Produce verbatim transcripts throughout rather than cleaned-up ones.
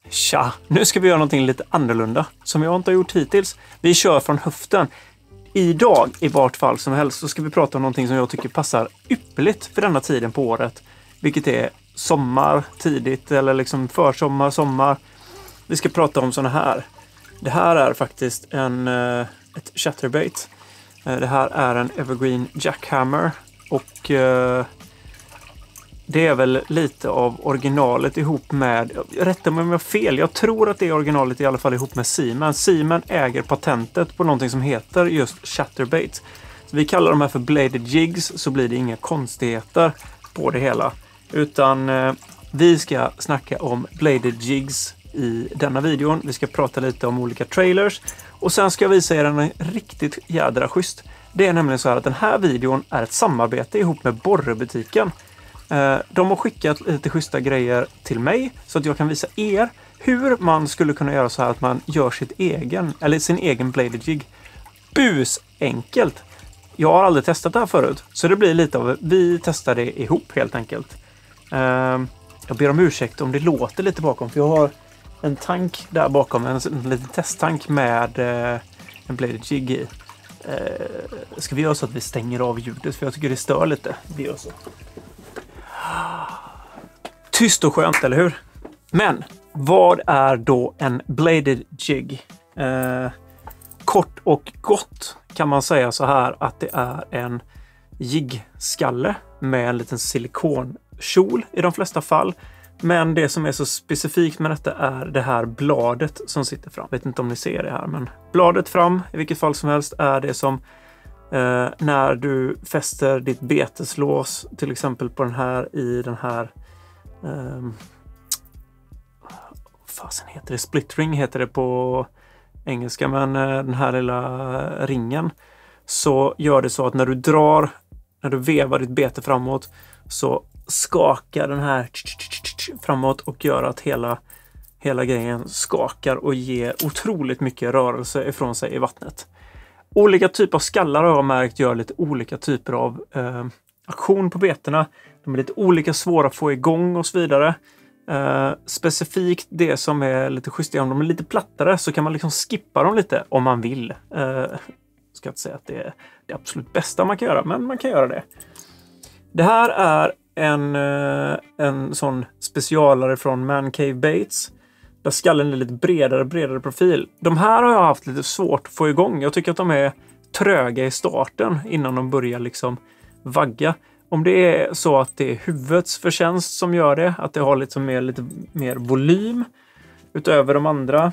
Tja, nu ska vi göra någonting lite annorlunda som jag inte har gjort hittills. Vi kör från höften. Idag i vart fall som helst så ska vi prata om någonting som jag tycker passar ypperligt för denna tiden på året. Vilket är sommar tidigt eller liksom försommar, sommar. Vi ska prata om såna här. Det här är faktiskt en, ett chatterbait. Det här är en Evergreen Jackhammer och det är väl lite av originalet ihop med, rätta mig om jag har fel, jag tror att det är originalet i alla fall ihop med Seaman. Seaman äger patentet på någonting som heter just chatterbait. Så vi kallar de här för bladed jigs, så blir det inga konstigheter på det hela. Utan eh, vi ska snacka om bladed jigs i denna videon. Vi ska prata lite om olika trailers och sen ska jag visa er en riktigt jädra schysst. Det är nämligen så här att den här videon är ett samarbete ihop med Borrebutiken. De har skickat lite schyssta grejer till mig så att jag kan visa er hur man skulle kunna göra så här att man gör sitt egen, eller sin egen bladed jig. Bus enkelt. Jag har aldrig testat det här förut så det blir lite av, vi testar det ihop helt enkelt. Jag ber om ursäkt om det låter lite bakom för jag har en tank där bakom, en, en liten testtank med en bladed jig i. Ska vi göra så att vi stänger av ljudet för jag tycker det stör lite. Vi gör så. Tyst och skönt, eller hur? Men, vad är då en bladed jig? Eh, kort och gott kan man säga så här att det är en jigskalle med en liten silikonkjol i de flesta fall. Men det som är så specifikt med detta är det här bladet som sitter fram. Jag vet inte om ni ser det här, men bladet fram i vilket fall som helst är det som Uh, när du fäster ditt beteslås till exempel på den här i den här um, vad fasen heter det? Splitring heter det på engelska, men uh, den här lilla ringen så gör det så att när du drar, när du vevar ditt bete framåt så skakar den här framåt och gör att hela, hela grejen skakar och ger otroligt mycket rörelse ifrån sig i vattnet. Olika typer av skallar har jag märkt gör lite olika typer av eh, aktion på betena. De är lite olika svåra att få igång och så vidare. Eh, specifikt det som är lite schysst, om de är lite plattare så kan man liksom skippa dem lite om man vill. Eh, jag ska inte säga att det är det absolut bästa man kan göra, men man kan göra det. Det här är en, eh, en sån specialare från Man Cave Baits. Där skallen är lite bredare, bredare profil. De här har jag haft lite svårt att få igång. Jag tycker att de är tröga i starten innan de börjar liksom vagga. Om det är så att det är huvudets förtjänst som gör det, att det har lite mer, lite mer volym utöver de andra,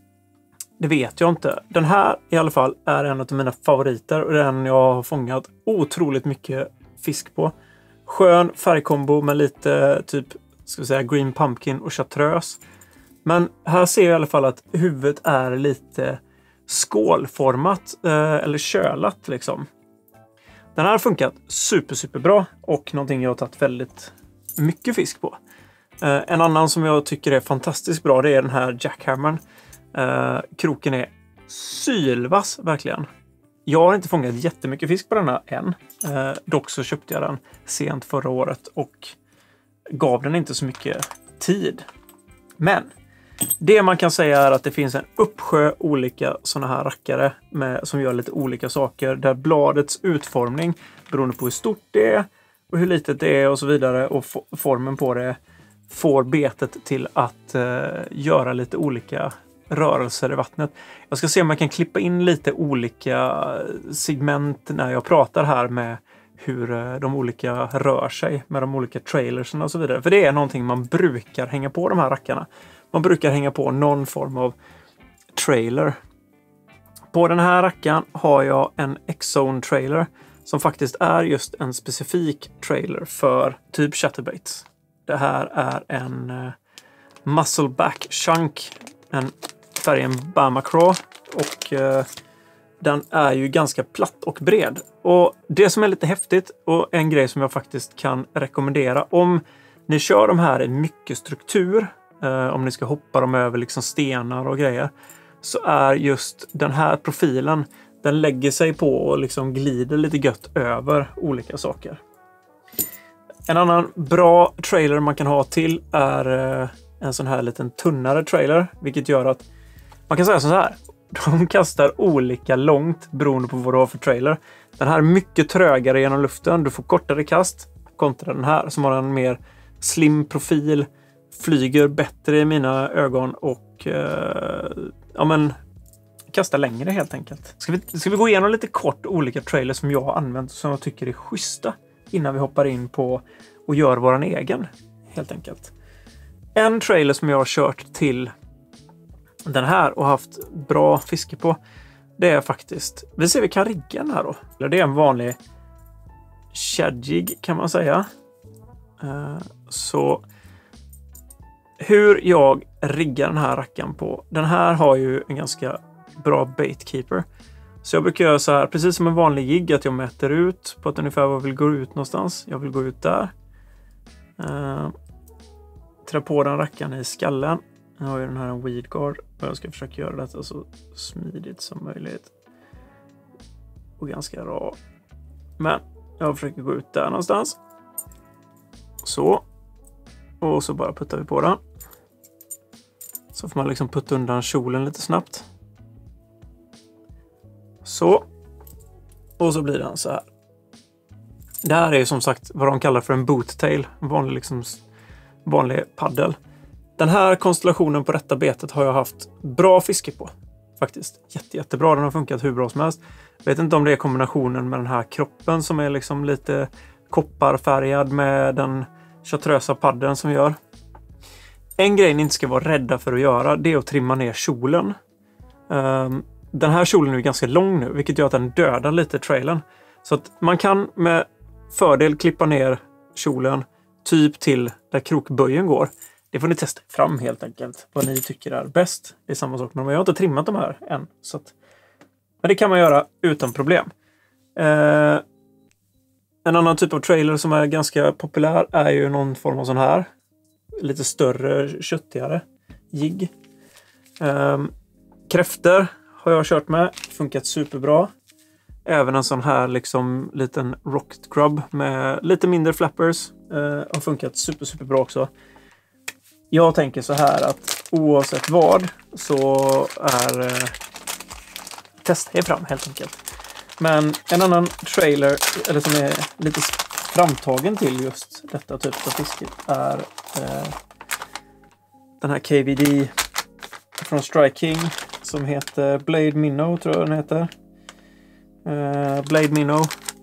det vet jag inte. Den här i alla fall är en av mina favoriter och den jag har fångat otroligt mycket fisk på. Skön färgkombo med lite typ, ska vi säga, green pumpkin och chartreuse. Men här ser jag i alla fall att huvudet är lite skålformat eh, eller kölat liksom. Den här har funkat super super bra och någonting jag har tagit väldigt mycket fisk på. Eh, en annan som jag tycker är fantastiskt bra, det är den här Jackhammern. Eh, kroken är sylvass verkligen. Jag har inte fångat jättemycket fisk på denna än. Eh, dock så köpte jag den sent förra året och gav den inte så mycket tid. Men det man kan säga är att det finns en uppsjö olika såna här rackare med, som gör lite olika saker. Där bladets utformning, beroende på hur stort det är och hur litet det är och så vidare, och formen på det, får betet till att eh, göra lite olika rörelser i vattnet. Jag ska se om jag kan klippa in lite olika segment när jag pratar här med hur eh, de olika rör sig med de olika trailersen och så vidare. För det är någonting man brukar hänga på de här rackarna. Man brukar hänga på någon form av trailer. På den här rackan har jag en X-Zone trailer som faktiskt är just en specifik trailer för typ chatterbaits. Det här är en uh, Muscleback Chunk, en färgen Bama Craw, och uh, den är ju ganska platt och bred. Och det som är lite häftigt och en grej som jag faktiskt kan rekommendera om ni kör de här i mycket struktur, uh, om ni ska hoppa dem över liksom stenar och grejer, så är just den här profilen, den lägger sig på och liksom glider lite gött över olika saker. En annan bra trailer man kan ha till är en sån här liten tunnare trailer, vilket gör att man kan säga så här. De kastar olika långt beroende på vad du har för trailer. Den här är mycket trögare genom luften. Du får kortare kast kontra den här som har en mer slim profil. Flyger bättre i mina ögon och eh, ja men kastar längre helt enkelt. Ska vi, ska vi gå igenom lite kort olika trailers som jag har använt som jag tycker är schyssta innan vi hoppar in på och gör våran egen helt enkelt. En trailer som jag har kört till den här och haft bra fiske på, det är faktiskt, vi ser vi kan rigga den här då. Det är en vanlig shadjig kan man säga. Uh, så hur jag riggar den här rackaren på. Den här har ju en ganska bra baitkeeper. Så jag brukar göra så här, precis som en vanlig jigg, att jag mäter ut på att ungefär vad jag vill gå ut någonstans. Jag vill gå ut där. Uh, trä på den rackaren i skallen. Jag har ju den här en weed guard och jag ska försöka göra detta så smidigt som möjligt. Och ganska bra. Men jag försöker gå ut där någonstans. Så. Och så bara puttar vi på den. Så får man liksom putta undan kjolen lite snabbt. Så. Och så blir den så här. Det här är ju som sagt vad de kallar för en boottail. En vanlig, liksom, vanlig paddel. Den här konstellationen på detta betet har jag haft bra fiske på. Faktiskt. Jätte, jättebra. Den har funkat hur bra som helst. Jag vet inte om det är kombinationen med den här kroppen som är liksom lite kopparfärgad med den chartrösa paddeln som gör. En grej ni inte ska vara rädda för att göra, det är att trimma ner kjolen. Um, den här kjolen är ganska lång nu, vilket gör att den dödar lite trailern. Så att man kan med fördel klippa ner kjolen typ till där krokböjen går. Det får ni testa fram helt enkelt. Vad ni tycker är bäst. Det är samma sak, men jag har inte trimmat de här än. Så att, men det kan man göra utan problem. Uh, En annan typ av trailer som är ganska populär är ju någon form av sån här. Lite större, köttigare jigg. Um, kräfter har jag kört med. Funkat superbra. Även en sån här liksom liten rocket grub med lite mindre flappers. Uh, har funkat super, super bra också. Jag tänker så här att oavsett vad så är uh, testa er fram helt enkelt. Men en annan trailer, eller som är lite framtagen till just detta typ av fiske, är eh, den här K V D från Strike King som heter Blade Minnow, tror jag den heter. Eh, Blade Minnow.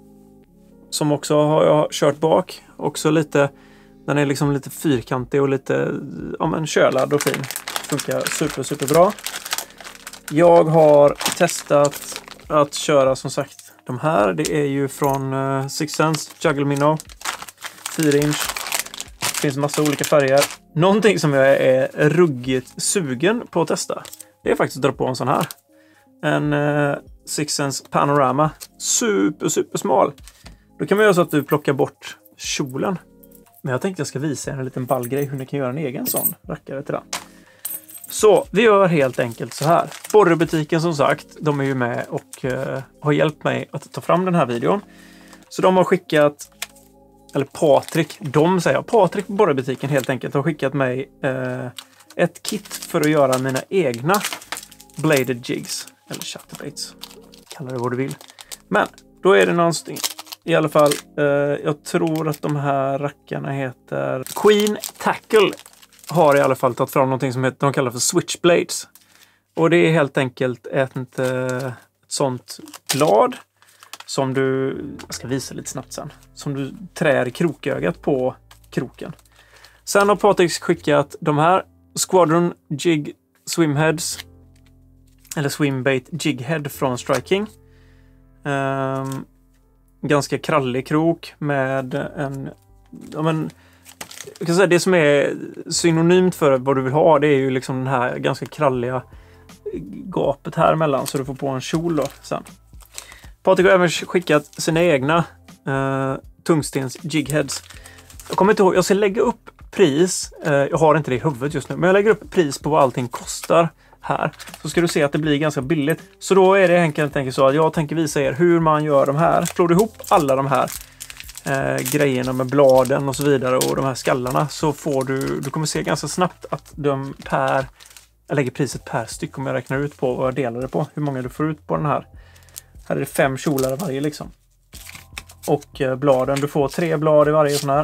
Som också har jag kört bak. Också lite, den är liksom lite fyrkantig och lite, ja men kölad och fin. Funkar super, super bra. Jag har testat att köra som sagt de här. Det är ju från uh, Six Sense Juggle Minnow. fyra inch. Det finns massa olika färger. Någonting som jag är ruggigt sugen på att testa, det är faktiskt att dra på en sån här. En uh, Six Sense Panorama. Super, super smal. Då kan man göra så att du plockar bort kjolen. Men jag tänkte jag ska visa er en liten ballgrej hur ni kan göra en egen sån rackare till den. Så vi gör helt enkelt så här. Borrebutiken som sagt, de är ju med och uh, har hjälpt mig att ta fram den här videon. Så de har skickat, eller Patrik, de säger jag, Patrik på Borrebutiken helt enkelt har skickat mig uh, ett kit för att göra mina egna bladed jigs. Eller chatterbaits, kalla det vad du vill. Men då är det någonting, i alla fall, uh, jag tror att de här rackarna heter Queen Tackle. Har i alla fall tagit fram någonting som heter, de kallar för switchblades. Och det är helt enkelt ett, ett, ett sånt blad som du, jag ska visa lite snabbt sen, som du trär i krokögat på kroken. Sen har Patrik skickat de här Squadron Jig Swimheads, eller Swimbait Jighead från Striking. Um, ganska krallig krok med en, ja men, jag kan säga det som är synonymt för vad du vill ha, det är ju liksom den här ganska kralliga gapet här emellan, så du får på en kjol då sen. Patrik har även skickat sina egna uh, tungstens jigheads. Jag kommer inte ihåg, jag ska lägga upp pris, uh, jag har inte det i huvudet just nu, men jag lägger upp pris på vad allting kostar här. Så ska du se att det blir ganska billigt. Så då är det enkelt, enkelt så att jag tänker visa er hur man gör de här. Slår du ihop alla de här eh, grejerna med bladen och så vidare och de här skallarna, så får du, du kommer se ganska snabbt att de per, jag lägger priset per styck om jag räknar ut på vad jag delar det på, hur många du får ut på den här. Här är det fem kjolar varje liksom. Och eh, bladen, du får tre blad i varje sån här.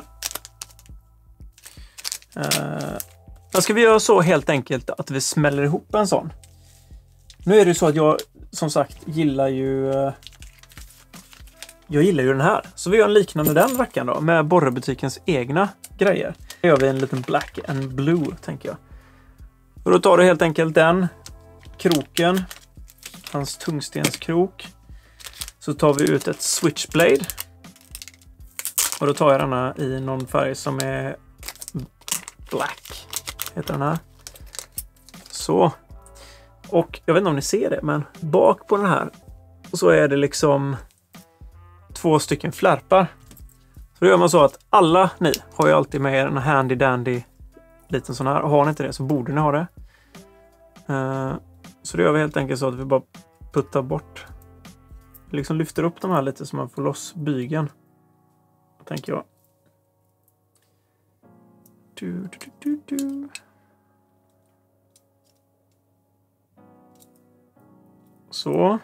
Eh, då ska vi göra så helt enkelt att vi smäller ihop en sån. Nu är det ju så att jag som sagt gillar ju eh, jag gillar ju den här. Så vi gör en liknande den rackaren då med Borrebutikens egna grejer. Då gör vi en liten black and blue tänker jag. Och då tar du helt enkelt den kroken, hans tungstenskrok. Så tar vi ut ett switchblade. Och då tar jag denna i någon färg som är black. Heter den här. Så. Och jag vet inte om ni ser det, men bak på den här så är det liksom två stycken flärpar. Så då gör man så att alla ni har ju alltid med er en handy dandy liten sån här. Och har ni inte det så borde ni ha det. Uh, så då gör vi helt enkelt så att vi bara puttar bort. Vi liksom lyfter upp de här lite så man får loss bygeln. Tänker jag. Du, du, du, du, du. Så.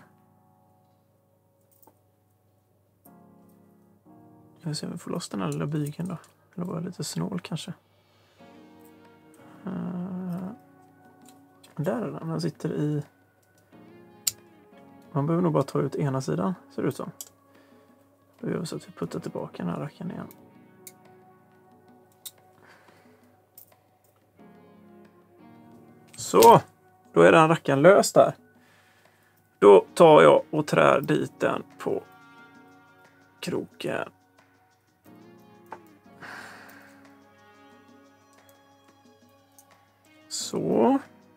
Jag vill se om vi får loss den här lilla bygeln då. Eller var jag lite snål kanske. Uh, där är den. Den sitter i... Man behöver nog bara ta ut ena sidan, ser det ut som. Då gör vi så att vi puttar tillbaka den här racken igen. Så, då är den racken lös där. Då tar jag och trär dit den på kroken. Så.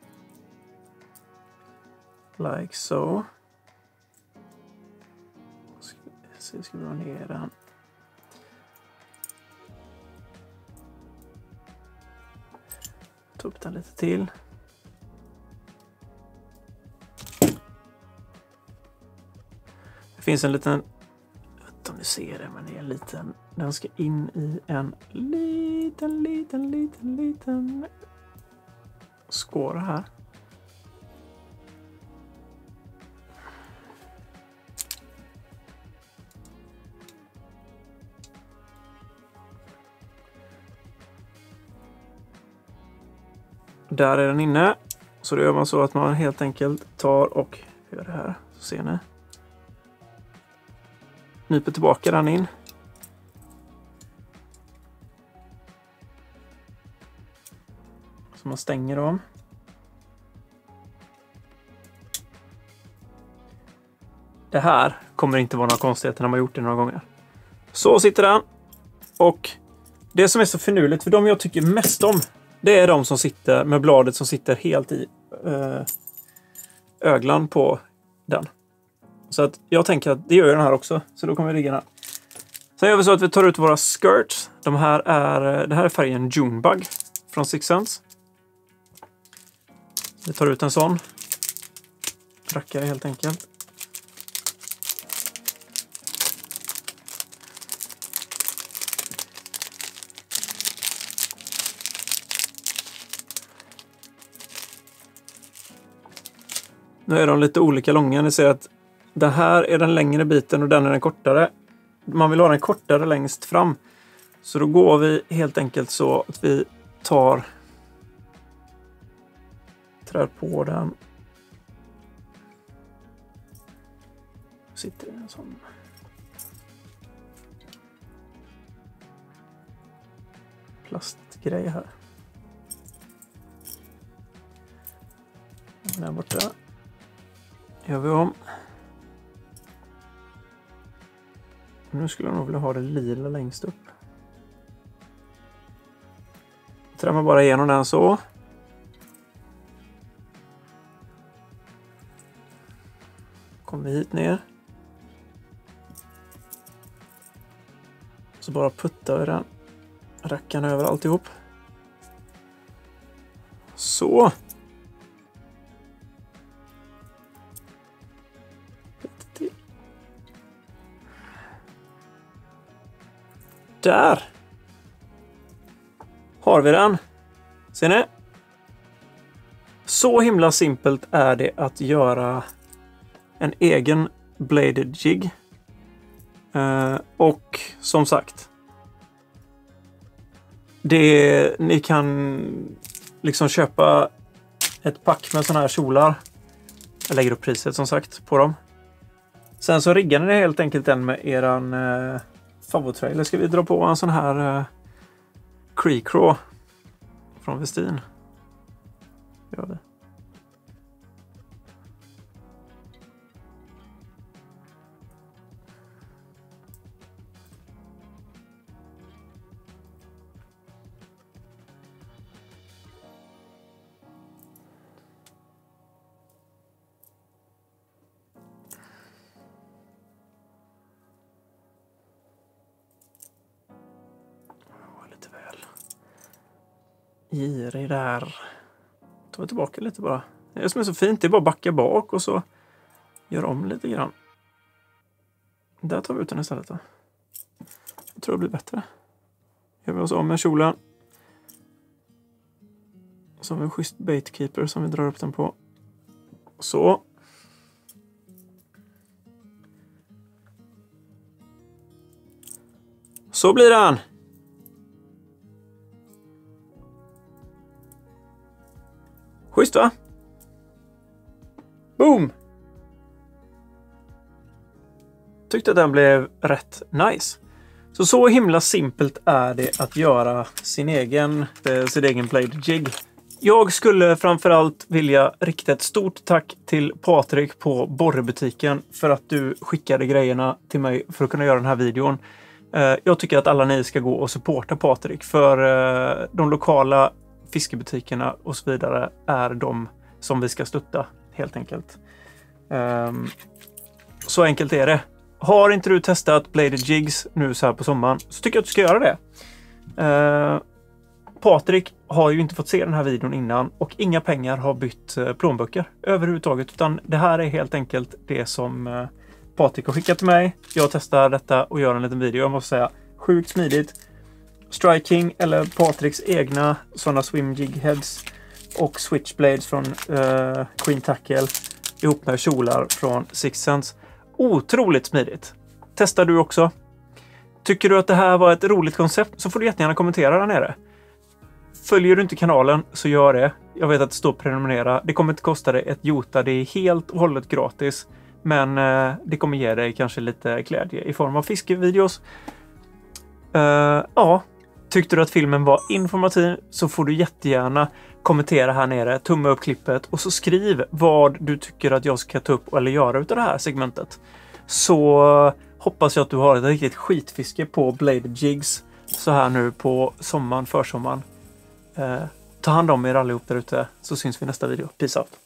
Like so. Så ska vi dra ner den. Ta upp den lite till. Det finns en liten, jag vet inte om ni ser det, men det är en liten, den ska in i en liten, liten, liten, liten skåra här. Där är den inne. Så då gör man så att man helt enkelt tar och gör det här. Så ser ni. Nyper tillbaka den in. Så man stänger dem. Det här kommer inte vara några konstigheter när man gjort det några gånger. Så sitter den. Och det som är så finurligt, för de jag tycker mest om, det är de som sitter med bladet som sitter helt i eh, öglan på den. Så att jag tänker att det gör den här också. Så då kommer vi ligga den här. Sen gör vi så att vi tar ut våra skirts. De här är, det här är färgen Junebug från Six Sense. Vi tar ut en sån. Rackare helt enkelt. Nu är de lite olika långa. Ni ser att den här är den längre biten och den är den kortare. Man vill ha den kortare längst fram. Så då går vi helt enkelt så att vi tar trär på den. Sitter en sån plastgrej här. Där borta. Gör vi om. Nu skulle jag nog vilja ha det lila längst upp. Trämmar bara igenom den så. Kommer hit ner. Så bara puttar vi den rackan över alltihop. Så. Där har vi den. Ser ni? Så himla simpelt är det att göra en egen bladed jig. Uh, och som sagt, det, ni kan liksom köpa ett pack med såna här kjolar. Jag lägger upp priset som sagt på dem. Sen så riggar ni helt enkelt den med eran uh, favorittrailer. Ska vi dra på en sån här uh, Creecraw från Westin? Gör det. Lite väl girig där. Ta vi tillbaka lite bara. Det som är så fint, det är bara att backa bak och så gör om lite grann. Där tar vi ut den istället då. Jag tror det blir bättre. Gör vi oss om med kjolen. Så har vi en schysst baitkeeper som vi drar upp den på. Så. Så blir den. Schysst va? Boom! Tyckte att den blev rätt nice. Så så himla simpelt är det att göra sin egen, eh, sin egen bladed jig. Jag skulle framförallt vilja rikta ett stort tack till Patrik på Borrebutiken för att du skickade grejerna till mig för att kunna göra den här videon. Eh, jag tycker att alla ni ska gå och supporta Patrik för eh, de lokala fiskebutikerna och så vidare är de som vi ska stötta helt enkelt. Um, så enkelt är det. Har inte du testat bladed jigs nu så här på sommaren så tycker jag att du ska göra det. Uh, Patrik har ju inte fått se den här videon innan och inga pengar har bytt uh, plånböcker överhuvudtaget, utan det här är helt enkelt det som uh, Patrik har skickat till mig. Jag testar detta och gör en liten video. Jag måste säga, sjukt smidigt. Striking eller Patriks egna sådana swim jig heads och switchblades från uh, Queen Tackle ihop med kjolar från Sixth Sense. Otroligt smidigt. Testar du också? Tycker du att det här var ett roligt koncept så får du jättegärna kommentera där nere. Följer du inte kanalen så gör det. Jag vet att det står prenumerera. Det kommer inte kosta dig ett jota. Det är helt och hållet gratis. Men uh, det kommer ge dig kanske lite glädje i form av fiskevideos. Uh, ja. Tyckte du att filmen var informativ så får du jättegärna kommentera här nere, tumma upp klippet och så skriv vad du tycker att jag ska ta upp eller göra utav det här segmentet. Så hoppas jag att du har ett riktigt skitfiske på bladed jigs så här nu på sommaren, försommaren. Eh, ta hand om er allihop där ute så syns vi i nästa video. Peace out!